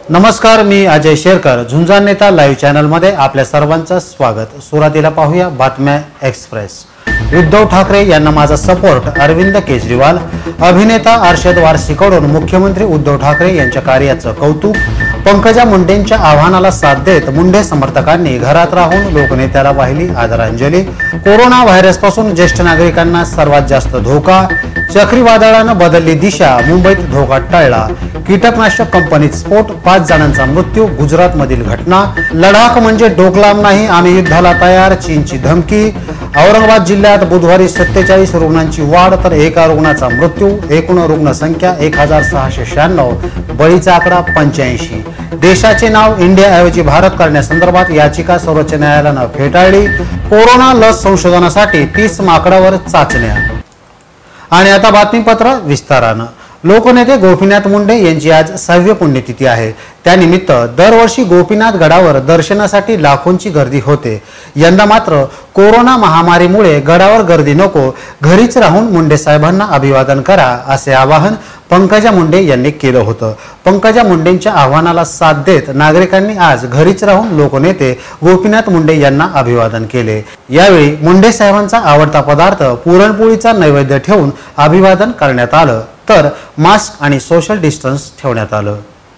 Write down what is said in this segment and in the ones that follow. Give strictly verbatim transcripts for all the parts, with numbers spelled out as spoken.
नमस्कार, मी अजय शेरकर. झुंजार Neta live channel मध्ये आपल्या सर्वांचं स्वागत. सुरुवातीला पाहूया बातम्या एक्सप्रेस. उद्धव ठाकरे यांना माझा सपोर्ट, अरविंद केजरीवाल. अभिनेता अर्शद वारसीकडून मुख्यमंत्री उद्धव ठाकरे यांच्या कार्याचं कौतुक. पंकजा मुंडेंच्या आव्हानाला साथ देत मुंडे समर्थकांनी घरात राहून लोकनेत्याला वाहिली आदरांजली. कोरोना व्हायरसपासून ज्येष्ठ नागरिकांना सर्वात जास्त धोका. चक्रीवादळानं बदलली दिशा, मुंबईत धोका टळला. कीटकनाशक कंपनीत स्फोट, पाच जणांचा मृत्यू. गुजरातमधील घटना. लडाख म्हणजे डोकलाम नाही, आम्ही युद्धाला तयार, चीनची धमकी. औरंगाबाद जिल्ह्यात बुधवारी सत्तेचाळीस रुग्णांची वाढ तर एका रुग्णाचा मृत्यू. एकूण रुग्ण संख्या एक हजार सहाशे शहाण्णव. बळीचा आकडा पंच्याऐंशी. देशाचे नाव इंडियाऐवजी भारत करण्यासंदर्भात याचिका सर्वोच्च न्यायालयानं फेटाळली. कोरोना लस संशोधनासाठी तीस माकडावर चाचण्या. आणि आता बातमीपत्र विस्तारानं. लोकनेते गोपीनाथ मुंडे यांची आज सहावी पुण्यतिथी आहे. त्यानिमित्त दरवर्षी गोपीनाथ गडावर दर्शनासाठी लाखोंची गर्दी होते. यंदा मात्र कोरोना महामारीमुळे गडावर गर्दी नको, घरीच राहून मुंडे साहेबांना अभिवादन करा असे आवाहन पंकजा मुंडे यांनी केलं होतं. पंकजा मुंडेंच्या आव्हानाला साथ देत नागरिकांनी आज घरीच राहून लोकनेते गोपीनाथ मुंडे यांना अभिवादन केले. यावेळी मुंडे साहेबांचा आवडता पदार्थ पुरणपोळीचा नैवेद्य ठेवून अभिवादन करण्यात आलं, तर मास्क आणि सोशल डिस्टन्स ठेवण्यात आलं.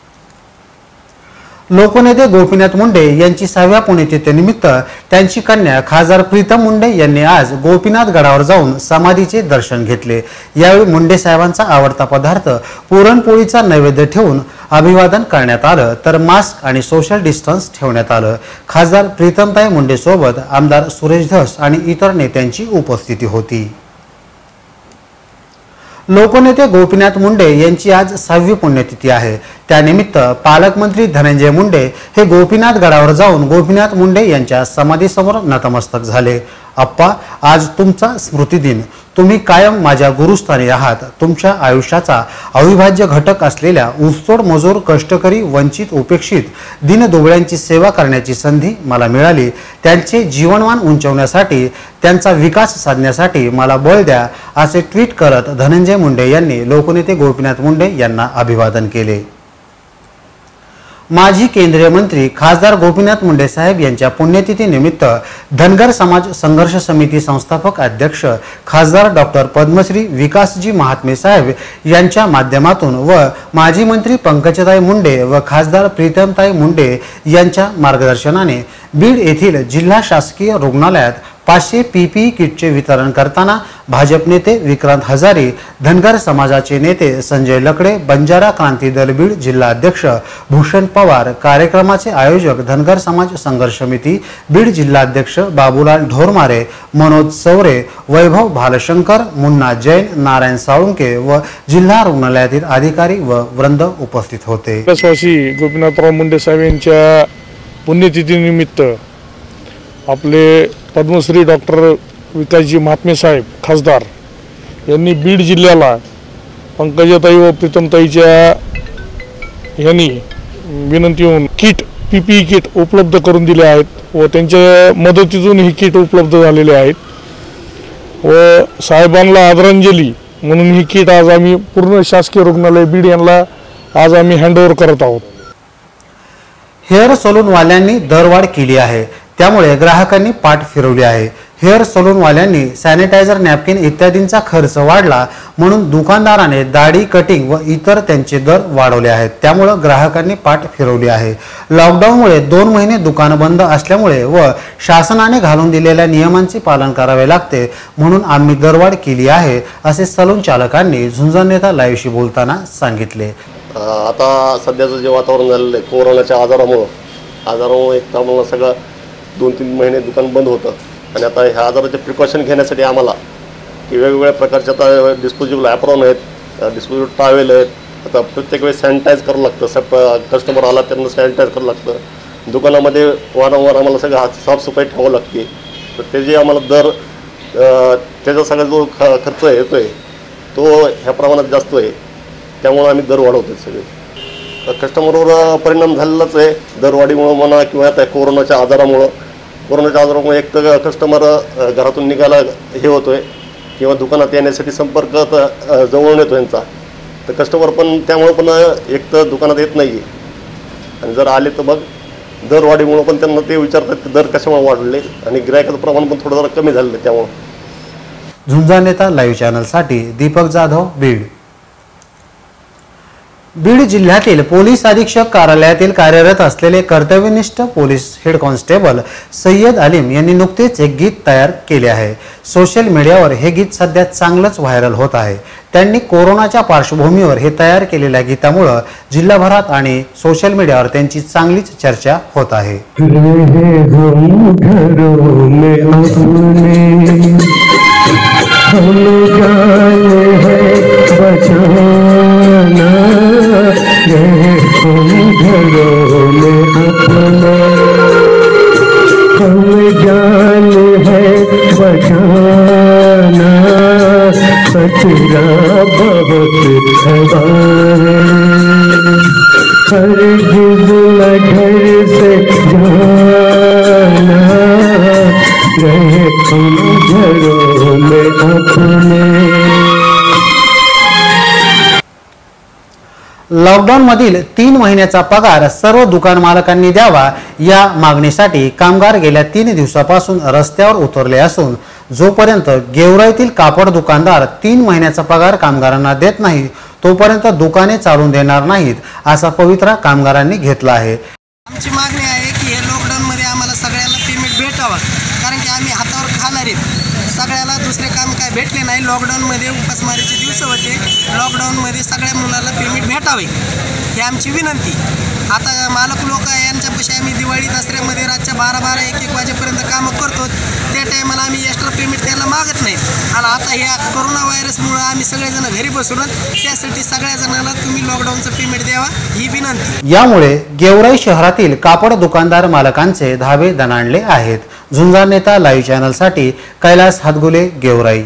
लोकनेते गोपीनाथ मुंडे यांची सहाव्या पुण्यतिथीनिमित्त त्यांची कन्या खासदार प्रीतम मुंडे यांनी आज गोपीनाथ गडावर जाऊन समाधीचे दर्शन घेतले. यावेळी मुंडे साहेबांचा आवडता पदार्थ पुरणपोळीचा नैवेद्य ठेवून अभिवादन करण्यात आलं, तर मास्क आणि सोशल डिस्टन्स ठेवण्यात आलं. खासदार प्रीतमताई मुंडे सोबत आमदार सुरेश धस आणि इतर नेत्यांची उपस्थिती होती. लोकनेते गोपीनाथ मुंडे यांची आज सहावी पुण्यतिथी आहे. त्यानिमित्त पालकमंत्री धनंजय मुंडे हे गोपीनाथ गडावर जाऊन गोपीनाथ मुंडे यांच्या समाधीसमोर नतमस्तक झाले. अप्पा, आज तुमचा स्मृतिदिन. तुम्ही कायम माझ्या गुरुस्थानी आहात. तुमच्या आयुष्याचा अविभाज्य घटक असलेल्या ऊसतोड मजूर, कष्टकरी, वंचित, उपेक्षित दीनदुबळ्यांची सेवा करण्याची संधी मला मिळाली. त्यांचे जीवनमान उंचावण्यासाठी, त्यांचा विकास साधण्यासाठी मला बळ द्या असे ट्विट करत धनंजय मुंडे यांनी लोकनेते गोपीनाथ मुंडे यांना अभिवादन केले. माजी केंद्रीय मंत्री खासदार गोपीनाथ मुंडे साहेब यांच्या पुण्यतिथी निमित्त धनगर समाज संघर्ष समिती संस्थापक अध्यक्ष खासदार डॉक्टर पद्मश्री विकासजी महात्मे साहेब यांच्या माध्यमातून व माजी मंत्री पंकजाताई मुंडे व खासदार प्रीतमताई मुंडे यांच्या मार्गदर्शनाने बीड येथील जिल्हा शासकीय रुग्णालयात पाचशे पीपीई किटचे वितरण करताना भाजप नेते विक्रांत हजारे, धनगर समाजाचे नेते संजय लकडे, बंजारा क्रांती दल बीड जिल्हा अध्यक्ष भूषण पवार, कार्यक्रमाचे आयोजक धनगर समाज संघर्ष समिती बीड जिल्हा अध्यक्ष बाबूलाल ढोरमारे, मनोज चौरे, वैभव भालशंकर, मुन्ना जैन, नारायण साळुंके व जिल्हा रुग्णालयातील अधिकारी व वृंद उपस्थित होते. गोपीनाथराव मुंडे साहेब यांच्या पुण्यतिथीनिमित्त आपले पद्मश्री डॉक्टर विकासजी महात्मे साहेब खासदार यांनी बीड जिल्ह्याला पंकजाताई व प्रीतमताईच्या यांनी विनंती होऊन किट पीपीई किट उपलब्ध करून दिले आहेत व त्यांच्या मदतीतून ही किट उपलब्ध झालेली आहेत व साहेबांना आदरांजली म्हणून ही किट आज आम्ही पूर्ण शासकीय रुग्णालय बीड यांना आज आम्ही हँडओव्हर करत आहोत. हेअर सलूनवाल्यांनी दरवाढ केली आहे, त्यामुळे ग्राहकांनी पाठ फिरवली आहे. हेअर सलूनवाल्यांनी सॅनिटायझर, नॅपकिन इत्यादींचा खर्च वाढला म्हणून दुकानदाराने दाढी, कटिंग व इतर त्यांचे दर वाढवले आहेत. त्यामुळे ग्राहकांनी पाठ फिरवली आहे. लॉकडाऊनमुळे दोन महिने दुकान बंद असल्यामुळे व शासनाने घालून दिलेल्या नियमांचे पालन करावे लागते म्हणून आम्ही दरवाढ केली आहे असे सलून चालकांनी झुंजार नेता लाईव्हशी बोलताना सांगितले. आता सध्याचं जे वातावरण झालेलं आहे कोरोनाच्या आजारामुळं आजारामुळे एक तर आम्हाला सगळं दोन तीन महिने दुकान बंद होतं आणि आता ह्या आजाराचे प्रिकॉशन घेण्यासाठी आम्हाला की वेगवेगळ्या प्रकारचे आता डिस्पोजेबल ॲप्रॉन आहेत, डिस्पोजेबल टावेल आहेत. आता प्रत्येक वेळेस सॅनिटाईज करावं लागतं. सब कस्टमर आला त्यांना सॅनिटाईज करावं लागतं. दुकानामध्ये वारंवार आम्हाला सगळं हात साफसफाई ठेवावं लागते. तर ते जे आम्हाला दर त्याचा सगळा जो ख खर्च येतो आहे तो ह्या प्रमाणात जास्त आहे. त्यामुळे आम्ही दर वाढवतो. सगळे कस्टमरवर परिणाम झालेलाच आहे दरवाढीमुळं म्हणा किंवा त्या कोरोनाच्या आजारामुळं. कोरोनाच्या आजारामुळे एक तर कस्टमर घरातून निघायला हे होतो आहे किंवा दुकानात येण्यासाठी संपर्क जवळून येतो यांचा, तर कस्टमर पण त्यामुळे पण एक तर दुकानात येत नाही आहे आणि जर आले तर मग दरवाढीमुळं पण त्यांना ते विचारतात की दर कशामुळे वाढले आणि गिरायकाचं प्रमाण पण थोडं जरा कमी झालेलं त्यामुळं। झुंजार नेता लाईव्ह चॅनलसाठी दीपक जाधव, बीड। बीड जिल्ह्यातील पोलीस अधीक्षक कार्यालयातील कार्यरत असलेले कर्तव्यनिष्ठ पोलीस हेड कॉन्स्टेबल सय्यद अलीम यांनी नुकतेच एक गीत तयार केले आहे। सोशल मीडियावर हे गीत सध्या चांगलंच व्हायरल होत आहे। त्यांनी कोरोनाच्या पार्श्वभूमीवर हे तयार केलेल्या गीतामुळे जिल्हाभरात आणि सोशल मीडियावर त्यांची चांगलीच चर्चा होत आहे। लॉकडाऊन मधील तीन महिन्याचा पगार सर्व दुकान मालकांनी द्यावा या मागणीसाठी कामगार गेल्या तीन दिवसापासून रस्त्यावर उतरले असून जोपर्यंत गेवराईतील कापड दुकानदार तीन महिन्याचा पगार कामगारांना देत नाही तोपर्यंत दुकाने चालून देणार नाहीत असा पवित्रा कामगारांनी घेतला आहे। आमची मागणी आहे की हे लॉकडाऊन मध्ये आम्हाला सगळ्यांना पेमेंट भेटावं, कारण की आम्ही हातावर खाणार आहेत। सगळ्याला दुसरे काम काय भेटले नाही। लॉकडाऊन मध्ये उपासमारीचे दिवस होते, लॉकडाऊन मध्ये सगळ्या मुलाला पेमेंट भेटावे ही आमची विनंती। आता मालक लोक यांच्यापाशी आम्ही दिवाळी दसऱ्यामध्ये रातच्या बारा बारा एक एक वाजेपर्यंत कामं करतो, त्या टायमाला आम्ही एक्स्ट्रा पेमेंट त्याला मागत नाही। आणि आता ह्या कोरोना व्हायरसमुळे आम्ही सगळेजण घरी बसूनच त्यासाठी सगळ्या जणांना तुम्ही लॉकडाऊनचं पेमेंट द्यावा ही विनंती। यामुळे गेवराई शहरातील कापड दुकानदार मालकांचे धाबे दणाणले आहेत। झुंजार नेता लाईव्ह चॅनलसाठी कैलास हातगुले, गेवराई।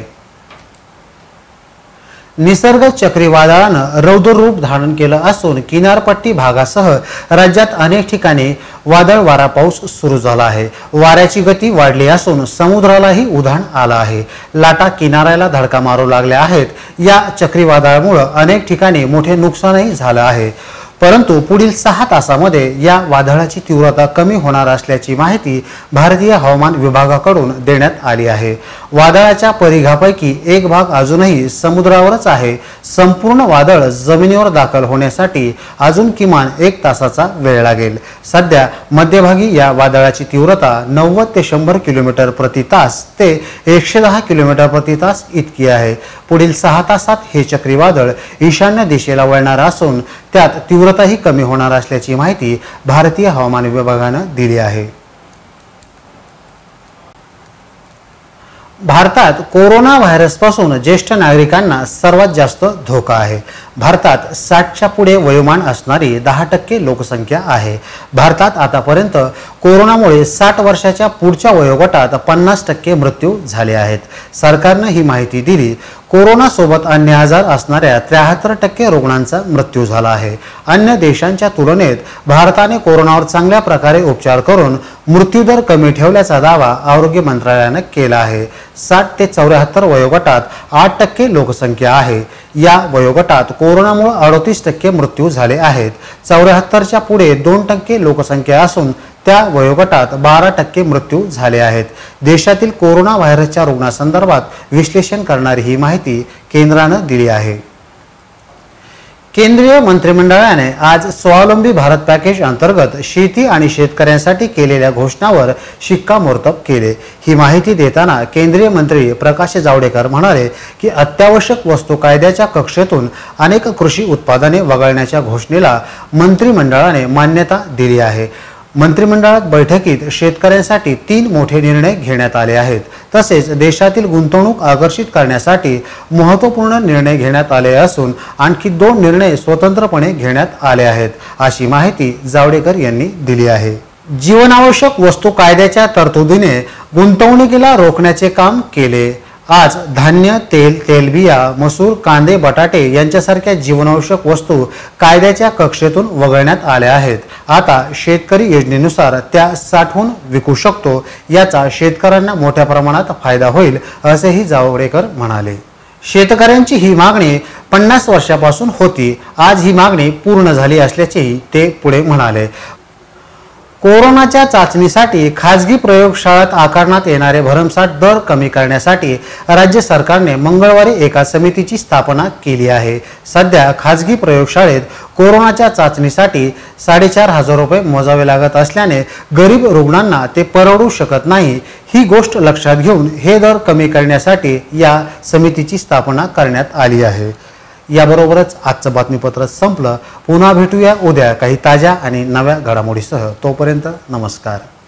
निसर्ग चक्रीवादळानं रौद्र रूप धारण केलं असून किनारपट्टी भागासह राज्यात अनेक ठिकाणी वादळ वारा पाऊस सुरू झाला आहे। वाऱ्याची गती वाढली असून समुद्रालाही उधाण आलं आहे। लाटा किनाऱ्याला धडका मारू लागल्या आहेत। या चक्रीवादळामुळे अनेक ठिकाणी मोठे नुकसानही झालं आहे, परंतु पुढील सहा तासामध्ये या वादळाची तीव्रता कमी होणार असल्याची माहिती भारतीय हवामान विभागाकडून देण्यात आली आहे। वादळाच्या परिघापैकी एक भाग अजूनही समुद्रावरच आहे। संपूर्ण वादळ जमिनीवर दाखल होण्यासाठी अजून किमान एक तासाचा वेळ लागेल। सध्या मध्यभागी या वादळाची तीव्रता नव्वद ते शंभर किलोमीटर प्रति तास ते एकशे दहा किलोमीटर प्रति तास इतकी आहे। पुढील सहा तासात हे चक्रीवादळ ईशान्य दिशेला वळणार असून त्यात तीव्रताही कमी होणार असल्याची माहिती भारतीय हवामान विभागाने दिली आहे। भारतात कोरोना व्हायरसपासून ज्येष्ठ नागरिकांना सर्वात जास्त धोका आहे। भारतात साठच्या पुढे वयोमान असणारी दहा टक्के लोकसंख्या आहे। भारतात आतापर्यंत कोरोनामुळे साठ वर्षाच्या पुढच्या वयोगटात पन्नास टक्के मृत्यू झाले आहेत। सरकारने ही माहिती दिली। कोरोना सोबत अन्य आजार असणाऱ्या त्र्याहत्तर टक्के रुग्णांचा मृत्यू झाला आहे। अन्य देशांच्या तुलनेत भारताने कोरोनावर चांगल्या प्रकारे उपचार करून मृत्यूदर कमी ठेवल्याचा दावा आरोग्य मंत्रालयाने केला आहे। साठ ते चौऱ्याहत्तर वयोगटात आठ टक्के लोकसंख्या आहे। या वयोगटात कोरोनामुळे अडतीस टक्के मृत्यू झाले आहेत। चौऱ्याहत्तरच्या पुढे दोन टक्के लोकसंख्या असून त्या वयोगटात बारा टक्के मृत्यू झाले आहेत। देशातील कोरोना व्हायरसच्या रुग्णांसंदर्भात विश्लेषण करणारी ही माहिती केंद्राने दिली आहे। केंद्रीय मंत्रिमंडळाने आज स्वावलंबी भारत पॅकेज अंतर्गत शेती आणि शेतकऱ्यांसाठी केलेल्या घोषणावर शिक्कामोर्तब केले। ही माहिती देताना केंद्रीय मंत्री प्रकाश जावडेकर म्हणाले की अत्यावश्यक वस्तू कायद्याच्या कक्षेतून अनेक कृषी उत्पादने वगळण्याच्या घोषणेला मंत्रिमंडळाने मान्यता दिली आहे। मंत्रिमंडळात बैठकीत शेतकऱ्यांसाठी तीन मोठे निर्णय घेण्यात आले आहेत। तसेच देशातील गुंतवणूक आकर्षित करण्यासाठी महत्त्वपूर्ण निर्णय घेण्यात आले असून आणखी दोन निर्णय स्वतंत्रपणे घेण्यात आले आहेत, अशी माहिती जावडेकर यांनी दिली आहे। जीवनावश्यक वस्तू कायद्याच्या तरतुदीने गुंतवणुकीला रोखण्याचे काम केले। आज धान्य, तेल, तेलबिया, मसूर, कांदे, बटाटे यांच्यासारख्या जीवनावश्यक वस्तू कायद्याच्या कक्षेतून वगळण्यात आल्या आहेत। आता शेतकरी योजनेनुसार त्या साठवून विकू शकतो। याचा शेतकऱ्यांना मोठ्या प्रमाणात फायदा होईल, असेही जावडेकर म्हणाले। शेतकऱ्यांची ही मागणी पन्नास वर्षापासून होती. आज ही मागणी पूर्ण झाली असल्याचेही ते पुढे म्हणाले. कोरोनाच्या चाचणीसाठी खाजगी प्रयोगशाळांत आकारण्यात येणारे भरमसाठ दर कमी करण्यासाठी राज्य सरकारने मंगळवारी एका समितीची स्थापना केली आहे. सध्या खाजगी प्रयोगशाळेत कोरोनाच्या चाचणीसाठी साडेचार हजार रुपये मोजावे लागत असल्याने गरीब रुग्णांना ते परवडू शकत नाही. ही गोष्ट लक्षात घेऊन हे दर कमी करण्यासाठी या समितीची स्थापना करण्यात आली आहे. याबरोबरच आजचं बातमीपत्र संपलं. पुन्हा भेटूया उद्या काही ताज्या आणि नव्या घडामोडीसह. तोपर्यंत नमस्कार.